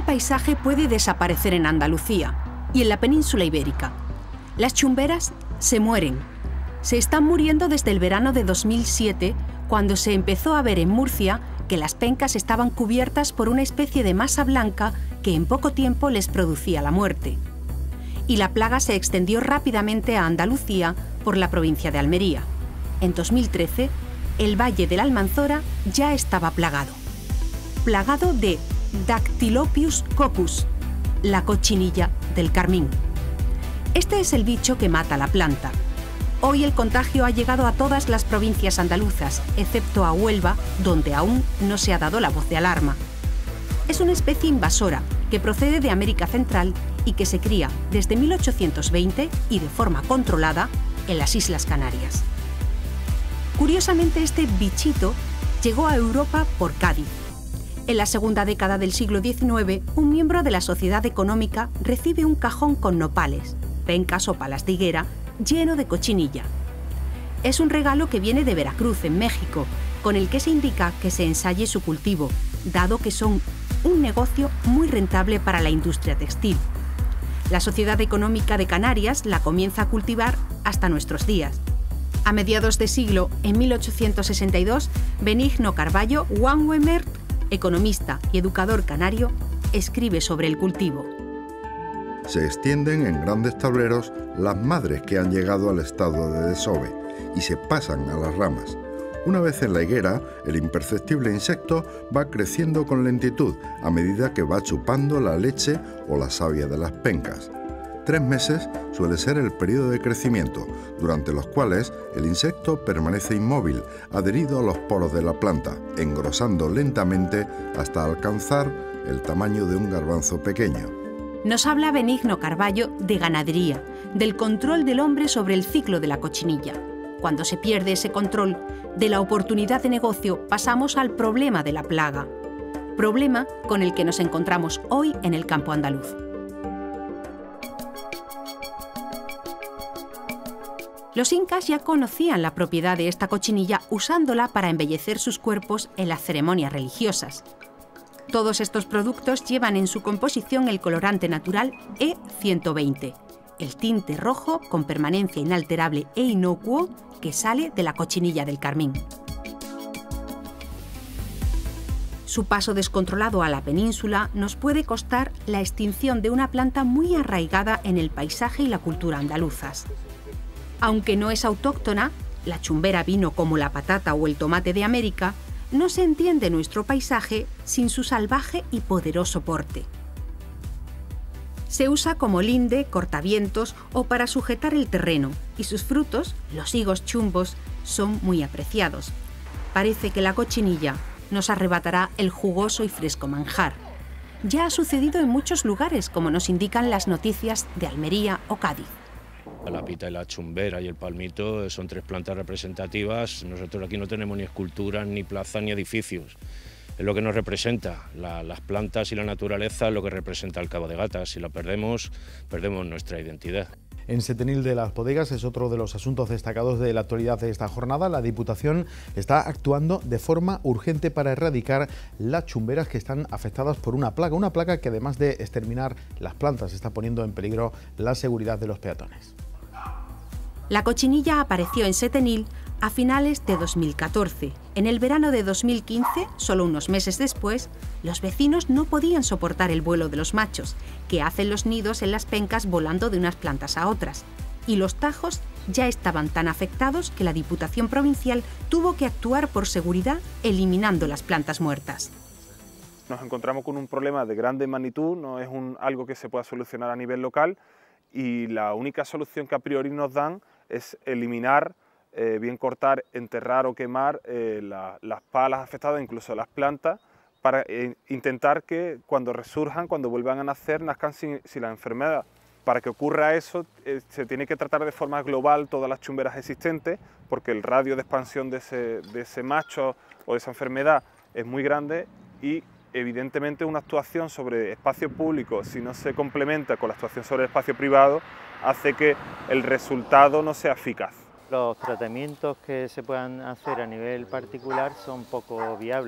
paisaje puede desaparecer en Andalucía y en la península ibérica. Las chumberas se mueren. Se están muriendo desde el verano de 2007, cuando se empezó a ver en Murcia que las pencas estaban cubiertas por una especie de masa blanca que en poco tiempo les producía la muerte. Y la plaga se extendió rápidamente a Andalucía por la provincia de Almería. En 2013, el valle de la Almanzora ya estaba plagado. Plagado de Dactylopius coccus, la cochinilla del carmín. Este es el bicho que mata la planta. Hoy el contagio ha llegado a todas las provincias andaluzas, excepto a Huelva, donde aún no se ha dado la voz de alarma. Es una especie invasora que procede de América Central y que se cría desde 1820 y de forma controlada en las Islas Canarias. Curiosamente, este bichito llegó a Europa por Cádiz. En la segunda década del siglo XIX, un miembro de la Sociedad Económica recibe un cajón con nopales, pencas o palas de higuera, lleno de cochinilla. Es un regalo que viene de Veracruz, en México, con el que se indica que se ensaye su cultivo, dado que son un negocio muy rentable para la industria textil. La Sociedad Económica de Canarias la comienza a cultivar hasta nuestros días. A mediados de siglo, en 1862, Benigno Carballo Wangemert, economista y educador canario, escribe sobre el cultivo. Se extienden en grandes tableros las madres que han llegado al estado de desove y se pasan a las ramas. Una vez en la higuera, el imperceptible insecto va creciendo con lentitud a medida que va chupando la leche o la savia de las pencas. 3 meses suele ser el periodo de crecimiento, durante los cuales el insecto permanece inmóvil, adherido a los poros de la planta, engrosando lentamente hasta alcanzar el tamaño de un garbanzo pequeño. Nos habla Benigno Carballo de ganadería, del control del hombre sobre el ciclo de la cochinilla. Cuando se pierde ese control, de la oportunidad de negocio pasamos al problema de la plaga. Problema con el que nos encontramos hoy en el campo andaluz. Los incas ya conocían la propiedad de esta cochinilla usándola para embellecer sus cuerpos en las ceremonias religiosas. Todos estos productos llevan en su composición el colorante natural E120, el tinte rojo con permanencia inalterable e inocuo que sale de la cochinilla del carmín. Su paso descontrolado a la península nos puede costar la extinción de una planta muy arraigada en el paisaje y la cultura andaluzas. Aunque no es autóctona, la chumbera vino como la patata o el tomate de América, no se entiende nuestro paisaje sin su salvaje y poderoso porte. Se usa como linde, cortavientos o para sujetar el terreno, y sus frutos, los higos chumbos, son muy apreciados. Parece que la cochinilla nos arrebatará el jugoso y fresco manjar. Ya ha sucedido en muchos lugares, como nos indican las noticias de Almería o Cádiz. La pita y la chumbera y el palmito son 3 plantas representativas. Nosotros aquí no tenemos ni esculturas, ni plazas, ni edificios. Es lo que nos representa. Las plantas y la naturaleza es lo que representa el Cabo de Gata. Si la perdemos, perdemos nuestra identidad. En Setenil de las Bodegas es otro de los asuntos destacados de la actualidad de esta jornada. La Diputación está actuando de forma urgente para erradicar las chumberas que están afectadas por una plaga que además de exterminar las plantas está poniendo en peligro la seguridad de los peatones. La cochinilla apareció en Setenil a finales de 2014. En el verano de 2015, solo unos meses después, los vecinos no podían soportar el vuelo de los machos, que hacen los nidos en las pencas volando de unas plantas a otras. Y los tajos ya estaban tan afectados que la Diputación Provincial tuvo que actuar por seguridad eliminando las plantas muertas. Nos encontramos con un problema de grande magnitud, no es algo que se pueda solucionar a nivel local, y la única solución que a priori nos dan es eliminar, bien cortar, enterrar o quemar las palas afectadas, incluso las plantas, para intentar que cuando resurjan, cuando vuelvan a nacer, nazcan sin la enfermedad. Para que ocurra eso, se tiene que tratar de forma global todas las chumberas existentes, porque el radio de expansión de ese macho o de esa enfermedad es muy grande y evidentemente una actuación sobre espacio público, si no se complementa con la actuación sobre el espacio privado, hace que el resultado no sea eficaz. Los tratamientos que se puedan hacer a nivel particular son poco viables.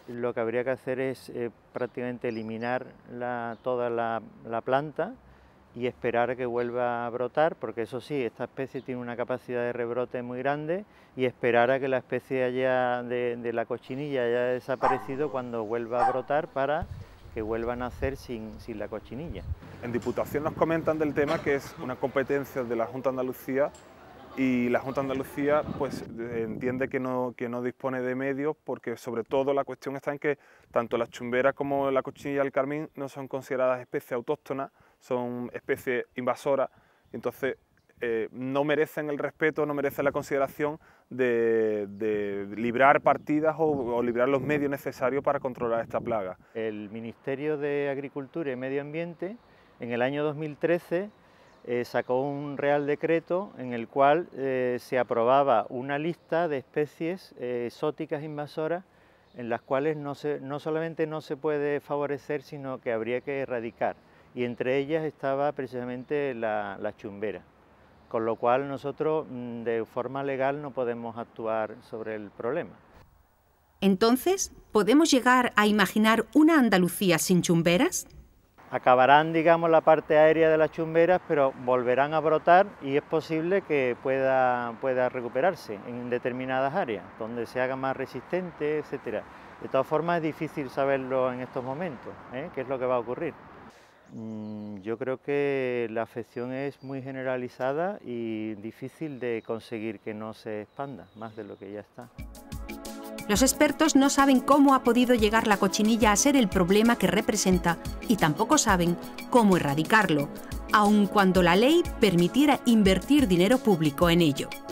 lo que habría que hacer es prácticamente eliminar toda la planta y esperar a que vuelva a brotar, porque eso sí, esta especie tiene una capacidad de rebrote muy grande, y esperar a que la especie de la cochinilla haya desaparecido cuando vuelva a brotar para que vuelva a nacer sin la cochinilla. En Diputación nos comentan del tema que es una competencia de la Junta de Andalucía, y la Junta de Andalucía pues entiende que no dispone de medios, porque sobre todo la cuestión está en que tanto la chumbera como la cochinilla del carmín no son consideradas especies autóctonas, son especies invasoras, entonces no merecen el respeto, no merecen la consideración de librar partidas o librar los medios necesarios para controlar esta plaga. El Ministerio de Agricultura y Medio Ambiente en el año 2013 sacó un Real Decreto en el cual se aprobaba una lista de especies exóticas invasoras en las cuales no solamente no se puede favorecer, sino que habría que erradicar, y entre ellas estaba precisamente la chumbera, con lo cual nosotros de forma legal no podemos actuar sobre el problema. Entonces, ¿podemos llegar a imaginar una Andalucía sin chumberas? Acabarán, digamos, la parte aérea de las chumberas, pero volverán a brotar y es posible que pueda recuperarse en determinadas áreas, donde se haga más resistente, etcétera. De todas formas, es difícil saberlo en estos momentos, qué es lo que va a ocurrir. Yo creo que la afección es muy generalizada y difícil de conseguir que no se expanda más de lo que ya está. Los expertos no saben cómo ha podido llegar la cochinilla a ser el problema que representa y tampoco saben cómo erradicarlo, aun cuando la ley permitiera invertir dinero público en ello.